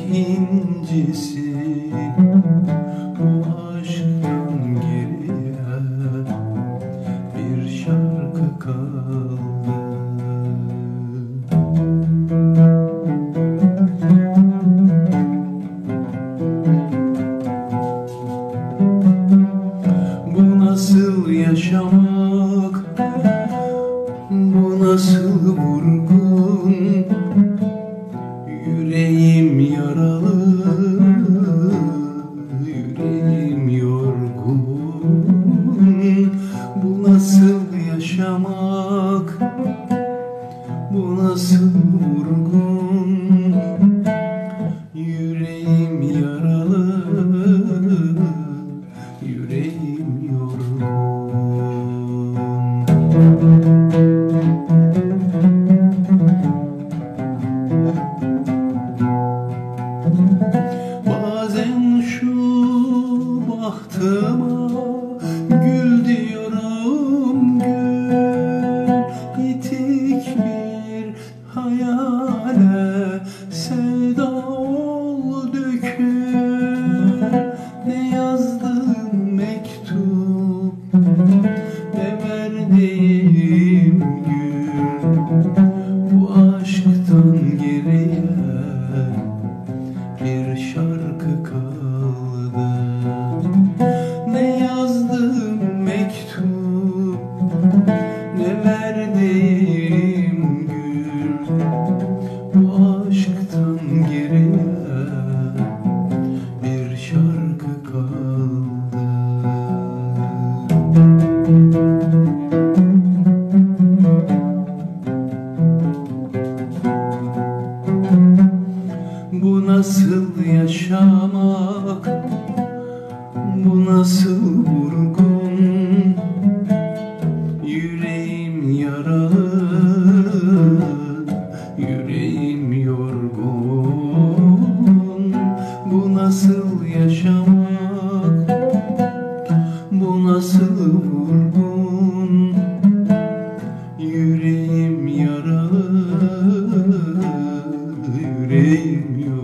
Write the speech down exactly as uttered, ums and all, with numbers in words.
incisi bu aşktan geriye bir şarkı kaldı. Bu nasıl yaşamak, bu nasıl vurgun, yüreğim yaralı, yüreğim yorgun. Bu nasıl yaşamak, bu nasıl vurgun, yüreğim yaralı, yüreğim yorgun. Bazen şu bahtıma gül diyorum, gül yitik bir hayale sevda ol dökül. Ne yazdım mektup, ne verdiğim gül, bu aşktan geriye bir şarkı kaldı. Ne yazdım mektup, ne verdiğim gül, bu aşktan geriye bir şarkı kaldı. Bu nasıl yaşamak, bu nasıl vurgun, yüreğim yaralı, yüreğim yorgun. Bu nasıl yaşamak, bu nasıl vurgun, yüreğim yaralı, yüreğim yorgun.